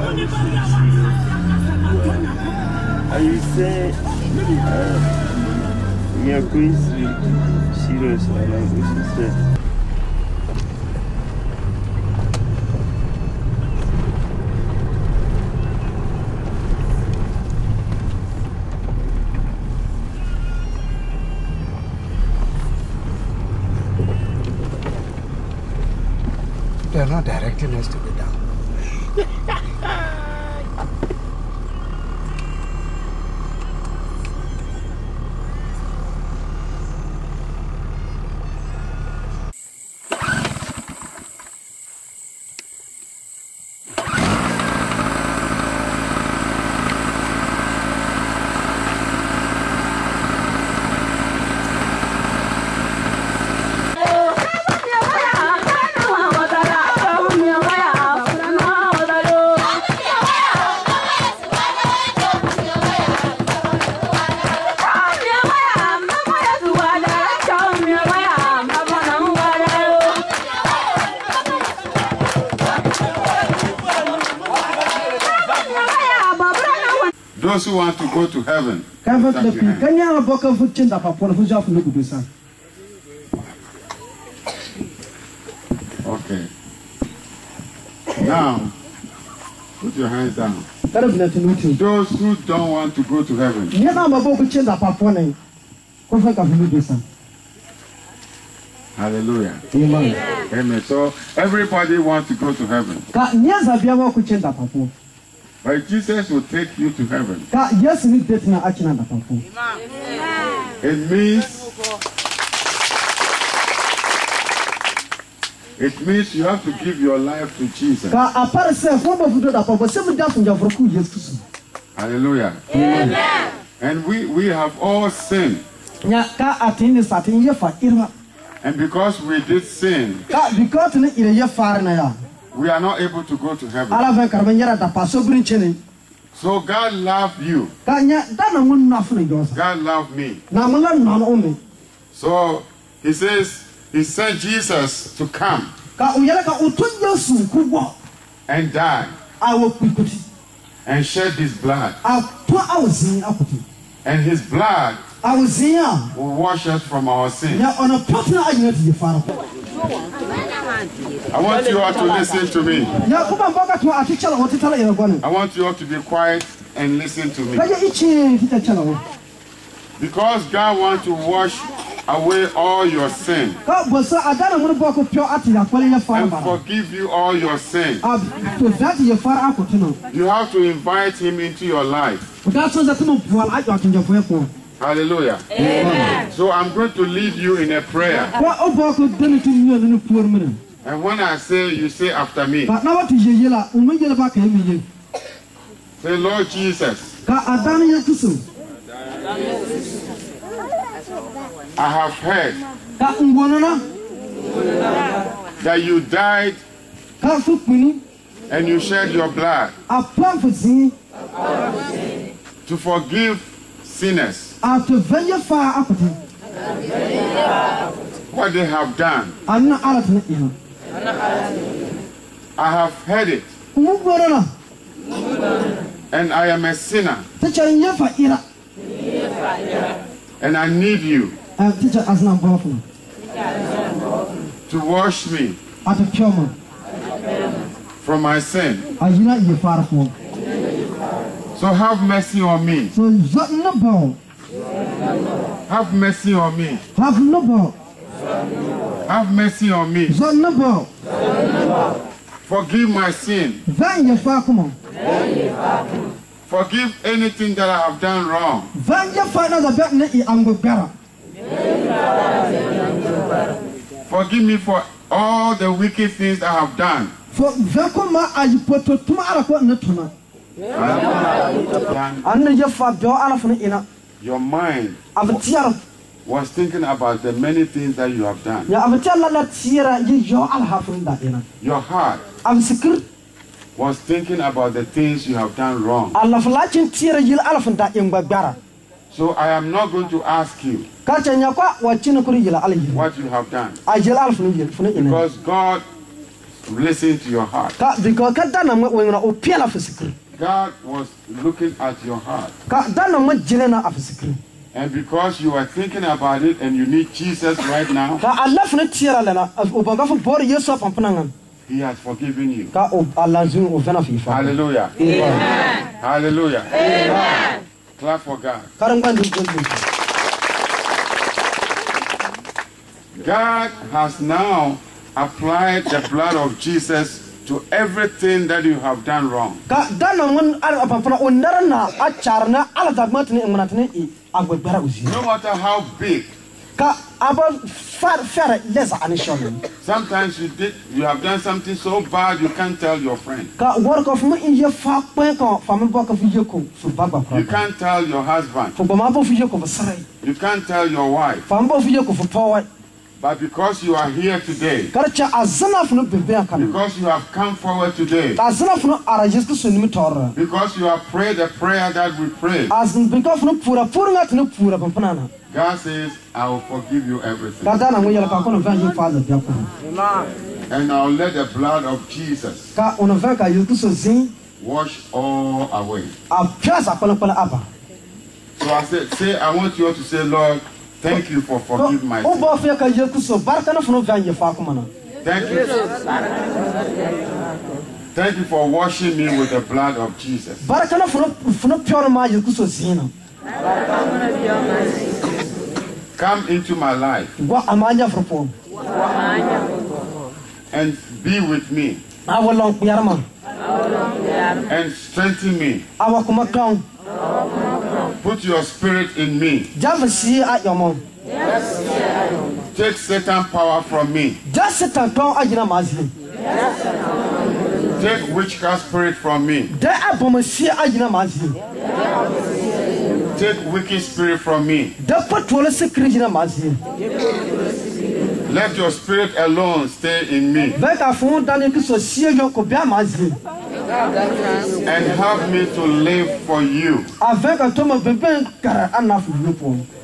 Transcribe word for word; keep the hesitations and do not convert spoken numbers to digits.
I say, we are going serious. I like this instead. They are not directing us to go down. Those who want to go to heaven. Okay. Now, put your hands down. Those who don't want to go to heaven. Hallelujah. Amen. Amen. So everybody wants to go to heaven. But Jesus will take you to heaven. It means it means you have to give your life to Jesus. Hallelujah. Amen. And we, we have all sinned. And because we did sin, we are not able to go to heaven. So God loved you. God loved me. So he says he sent Jesus to come and die and shed his blood. And his blood will wash us from our sins. I want you all to listen to me. I want you all to be quiet and listen to me. Because God wants to wash away all your sin and forgive you all your sin. You have to invite him into your life. Hallelujah. Amen. So I'm going to lead you in a prayer. And when I say, you say after me. Say, Lord Jesus, I have heard that you died and you shed your blood to forgive sinners what they have done. I have heard it, and I am a sinner, and I need you to wash me from my sin. So have mercy on me. Have mercy on me. Have mercy on me. Forgive my sin. Forgive anything that I have done wrong. Forgive me for all the wicked things I have done. Your mind was thinking about the many things that you have done. Your heart was thinking about the things you have done wrong. So I am not going to ask you what you have done, because God listening to your heart. Ka because ka dana mo wengna o piala fisikri. God was looking at your heart. Ka dana mo jilena afisikri. And because you are thinking about it and you need Jesus right now, Ka Allah funa tira lana o banga fu bor Yesu pampananga. He has forgiven you. Ka o Allah zun o vena fi fa. Hallelujah. Amen. Hallelujah. Amen. Clap for God. God has now applied the blood of Jesus to everything that you have done wrong. No matter how big. Sometimes you did you have done something so bad you can't tell your friend. You can't tell your husband. You can't tell your wife. But because you are here today, because you have come forward today, because you have prayed the prayer that we prayed, God says, I will forgive you everything. And I'll let the blood of Jesus wash all away. So I said, say, I want you all to say, Lord, thank you for forgiving my sin. Thank you. Thank you for washing me with the blood of Jesus. Come into my life and be with me and strengthen me. Put your spirit in me. Take Satan's power from me. Take witchcraft spirit from me. Take wicked spirit from me. Let your spirit alone stay in me. And help me to live for you.